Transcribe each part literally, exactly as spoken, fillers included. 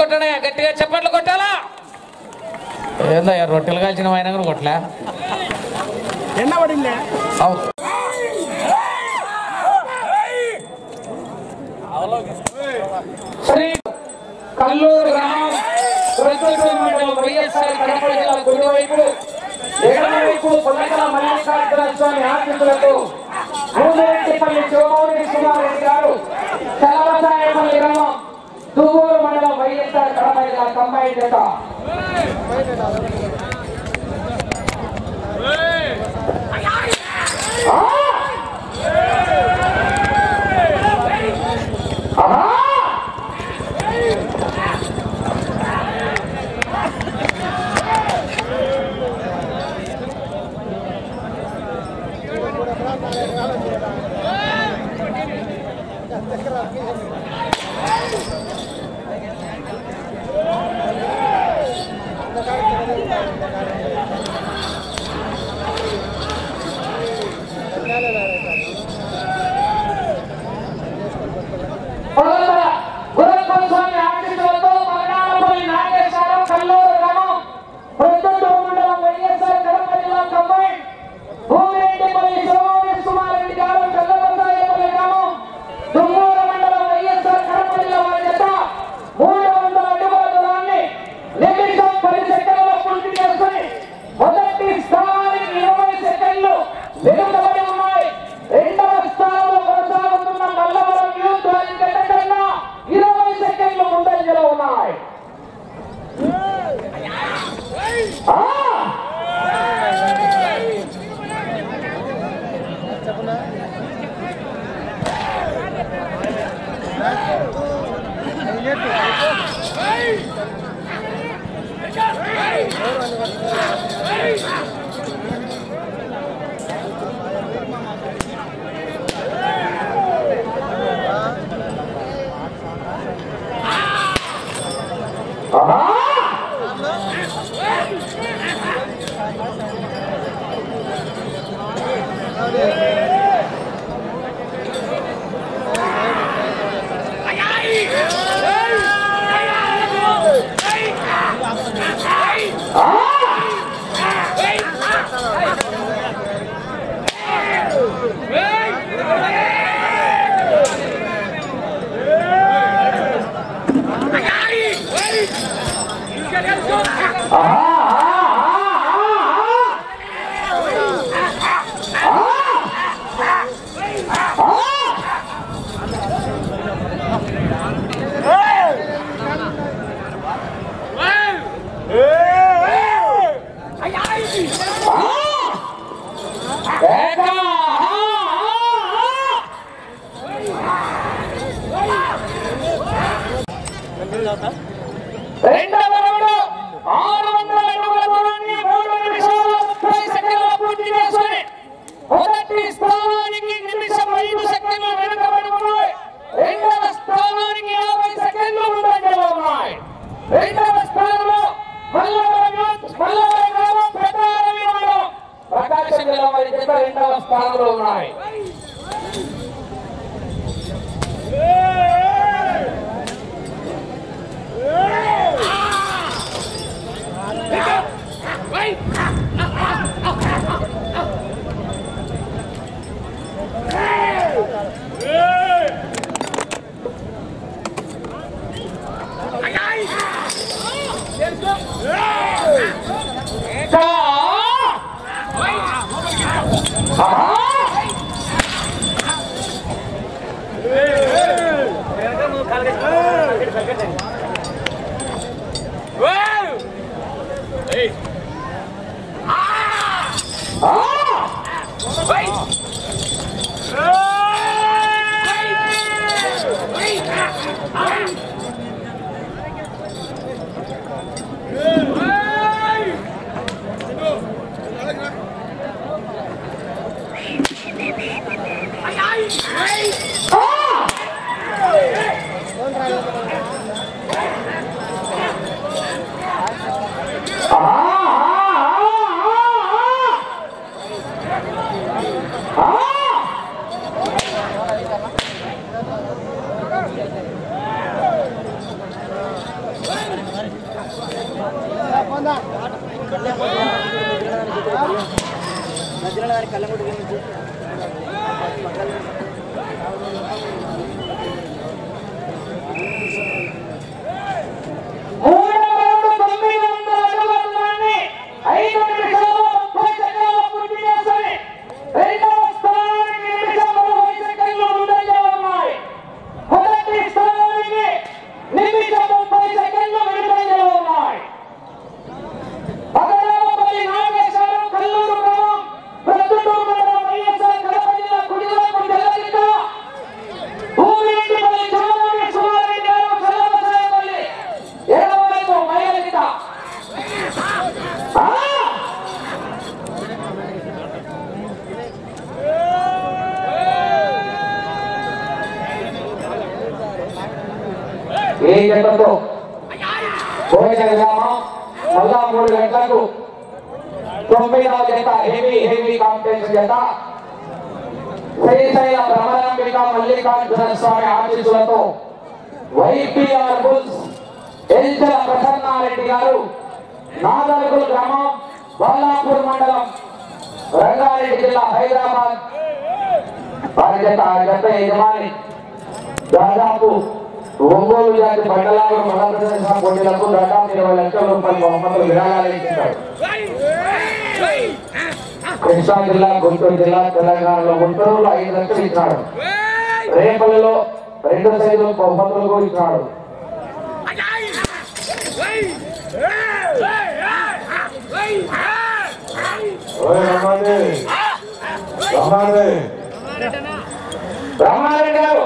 కొట్టడా గట్టిగా చప్పట్లు కొట్టాలా ఏందో రొట్టెలు కాల్చిన ఆయన కూడా కొట్టలే ఎండ పడింది శ్రీ కల్లూరు గ్రామం ప్రొద్దుటూరు మండలం వైఎస్ఆర్ కడప జిల్లా కుడివైపు ఎడమవైపు కొల్లకల మల్లికార్జున స్వామి ఆశీస్సులతో భూమిరెడ్డిపల్లి శివమౌళి సుమారెడ్డి గారు చలవసాయపల్లి గ్రామం దువ్వూరు మండలం వైఎస్ఆర్ కడప జిల్లా కంబైన్ జత Ah! ఈ జట్లతో భోజన గ్రామం మళ్ళా మూడు గంటలకు తొమ్మిదవ జత హెవీ హెవీ కాంపిటీషన్ జత శ్రీశైల భ్రమరాంబిక మల్లికార్జున స్వామి ఆశీస్సులతో వైపీఆర్ బుల్స్ ఎల్చల ప్రసన్నారెడ్డి గారు నాగర్గుల్ గ్రామం బాలాపూర్ మండలం రంగారెడ్డి జిల్లా హైదరాబాద్ వారి జత జత యజమాని దాదాపు ఒంగోలు జాతి మండలాలు మధ్యప్రదేశ్ పోటీలకు దాదాపు ఇరవై లక్షల రూపాయల బహుమతులు విరాళాలు ఇచ్చారు. కృష్ణా జిల్లా, గుంటూరు జిల్లా, తెలంగాణలో గుంటూరులో ఐదు లక్షలు ఇచ్చాడు. రేపల్లిలో రెండు సైజు బహుమతులు ఇచ్చాడు. రామారెడ్డి గారు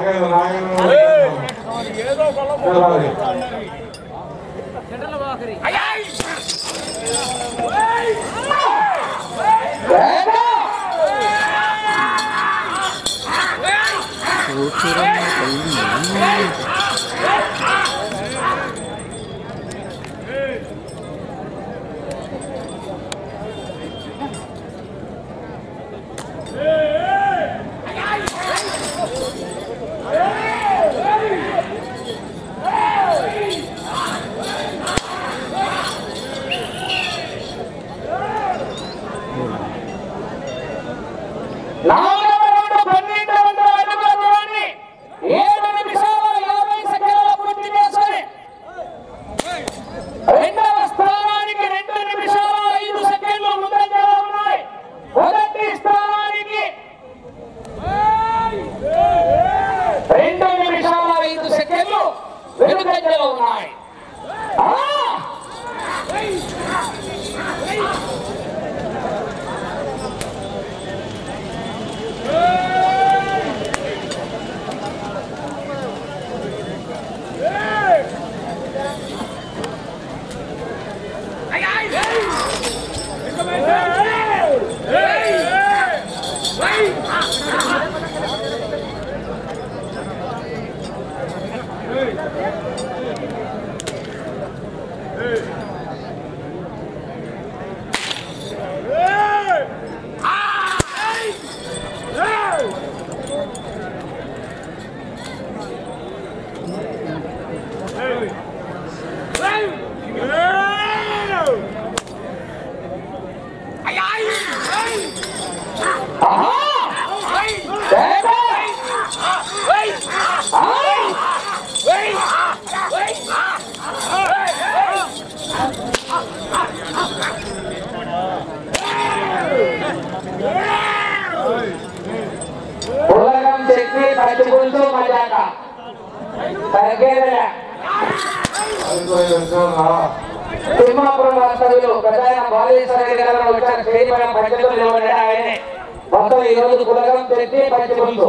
తిమ్మాపురం వాస్తవ్యులు ప్రధాన బాలేశ్వరరెడ్డి గారు వచ్చారు. శ్రీపైన పంచకులు నిలబడ్డాడు. ఆయనే మొత్తం ఈ రోజు కులగం తెచ్చి పంచకులు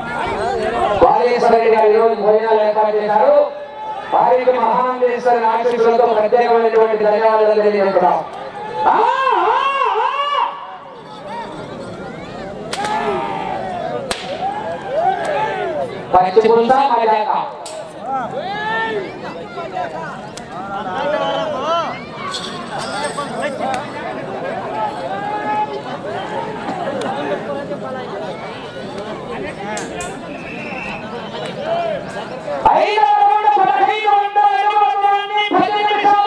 బాలేశ్వరరెడ్డి గారు ఈ రోజు భోజనాలు ఏర్పాటు చేశారు. వారికి మహానందేశ్వరి ఆశీస్సులతో ప్రత్యేకమైనటువంటి ధన్యవాదాలు తెలియజేస్తున్నాం. పంచి పులుసా మజాక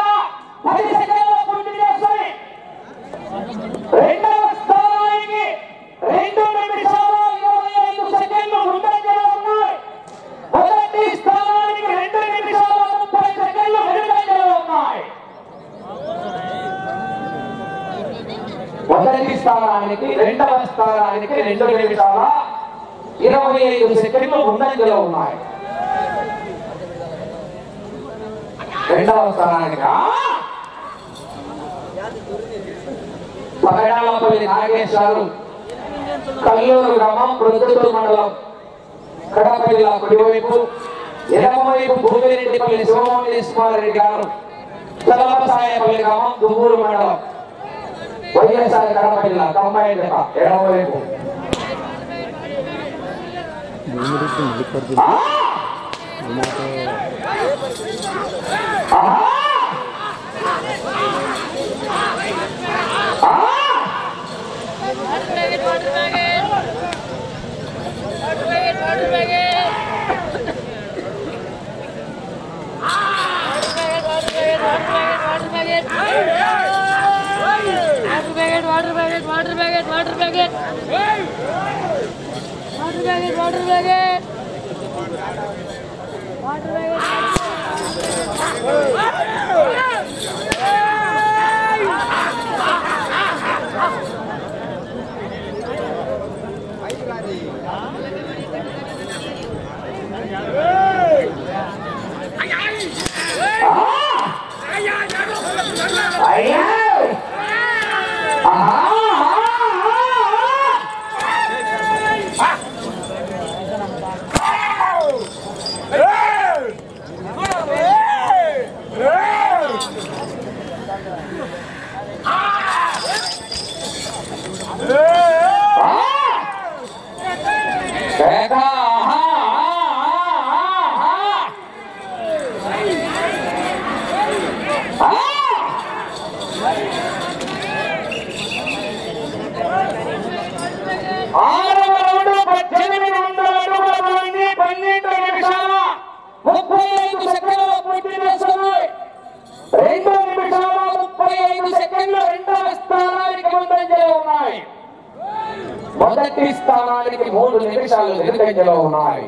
రెండవ స్థానానికి స్థానానికి రెండవ స్థానానికి రెండు నిమిషాల ఇరవై ఐదు సెకండ్లు ముందంజలో ఉన్నాయి. రెండవ స్థానానికి పగడాలపల్లి నాగేశ్వరు కల్లూరు గ్రామం ప్రొద్దుటూరు మండలం కడప జిల్లా కుడివైపు, ఎడమవైపు భూమిరెడ్డిపల్లి శివమౌళీశ్వర రెడ్డి గారు చల్లపసాయపల్లి గ్రామం దువ్వూరు మండలం వైఎస్ఆర్ కడప జిల్లా తొంభై ఎడమవైపు. Water bucket, water bucket, water bucket. Water bucket, water bucket. Water bucket. మొదటి స్థానానికి మూడు నిమిషాలు వెనుకంజలో ఉన్నాయి.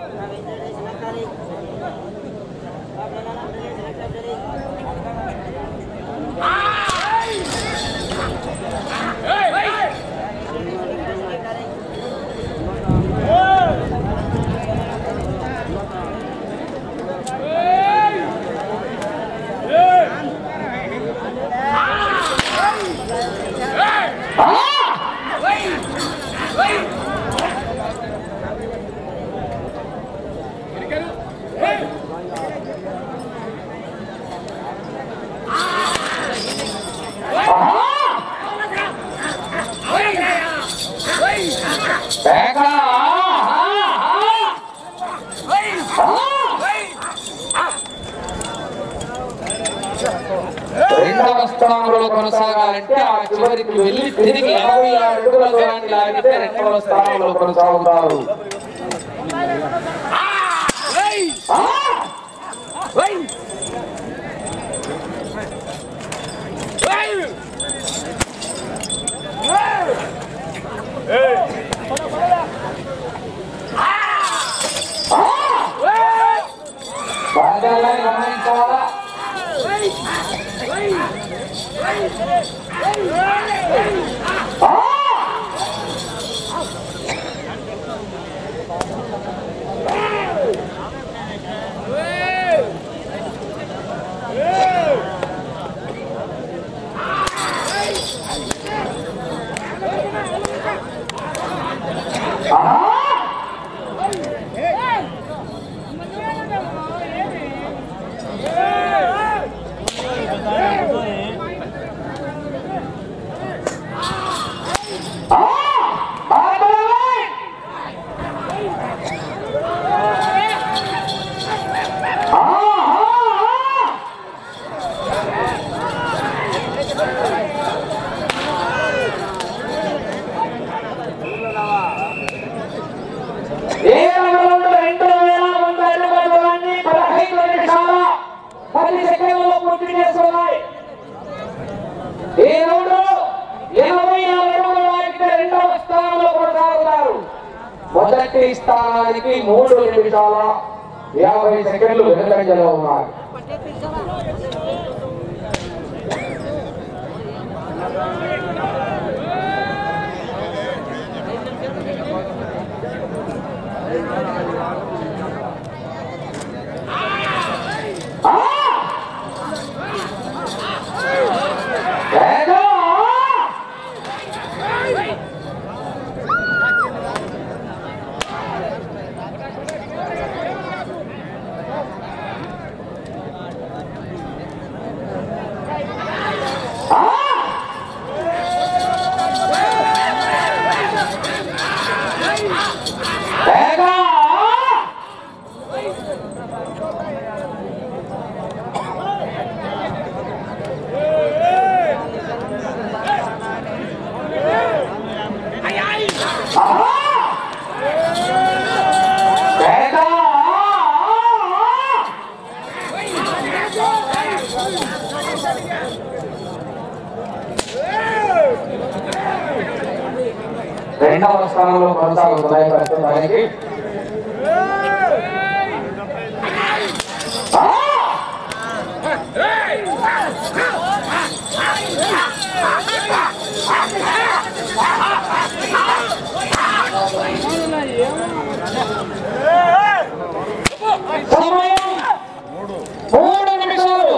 రెండవ స్థానంలో కొనసాగాలంటే ఆ చివరికి వెళ్లి తిరిగి ఇరవై ఆరు అడుగుల దూరాన్ని లాగితే రెండవ స్థానంలో కొనసాగుతారు. గమనించాలా? మొదటి స్థానానికి మూడు నిమిషాల యాభై సెకండ్లు వెనుకంజలో ఉన్నారు. రెండవ స్థానంలో కొనసాగుతున్నాయి ప్రస్తుతానికి. సమయం మూడు నిమిషాలు.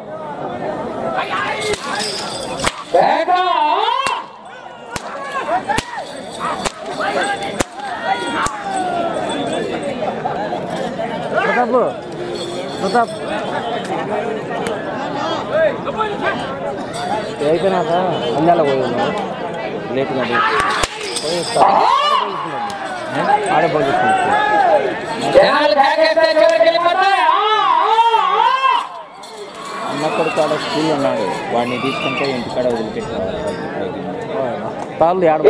ప్రతాప్ ప్రతాప్ అయిపోయినాక అందాల పోయి ఉన్నాడు లేటుగా ఆడే పోయిస్తున్నాడు. అన్నక్కడ కాడ స్కూల్ ఉన్నాడు, వాడిని తీసుకుంటే ఇంటికాడ వదిలిపెట్టాడు. తాళ్ళు ఆడ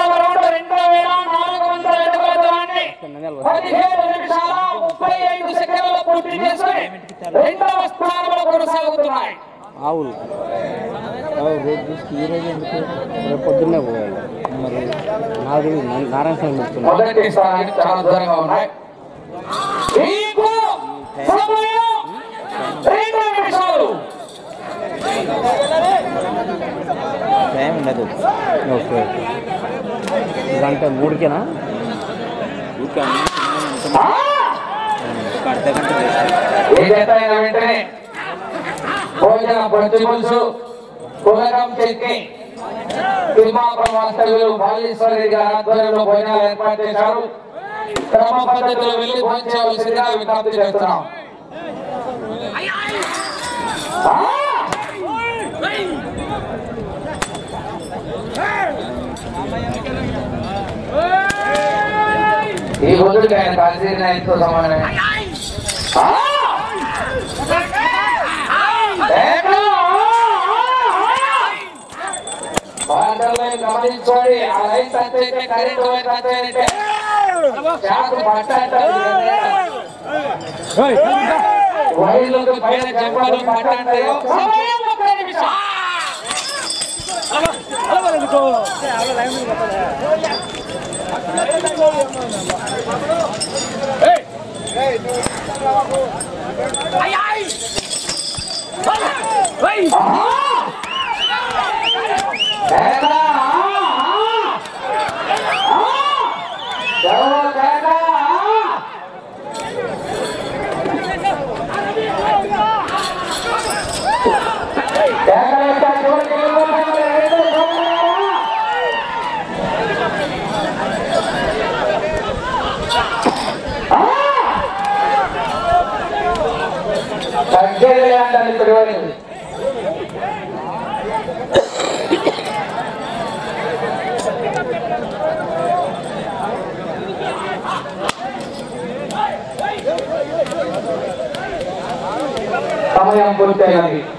ఆవులు రేపు చూసి ఈ రోజు ఎందుకు రేపు పొద్దున్నే పోయాలి. మరి నాది నారాయణ స్వామి పెడుతున్నాను. టైం ఉండదు. ఓకే ఓకే గంట మూడుకేనా? అర్ధ గంట వెంటనే భోజన పచ్చి పులుసు కులకం చెక్కి తిమ్మాపురం వాస్తవ్యులు బాలేశ్వరి గారి ఆధ్వర్యంలో భోజనాలు ఏర్పాటు చేశారు. క్రమ పద్ధతిలో వెళ్లి భోంచేయవలసిందిగా విజ్ఞప్తి చేస్తున్నాం. ఈ బుద్ధుడికి ఆయన కలిసి ఎంతో సమానమే. గమనించుకోండి, ఆ లైన్ టచ్ అయితే కరెంట్ టచ్ అయితే వైర్లకు పైన చెప్పాలి పట్ట అంటే తగ్గేది పిలువని సమయం పూర్తయినది.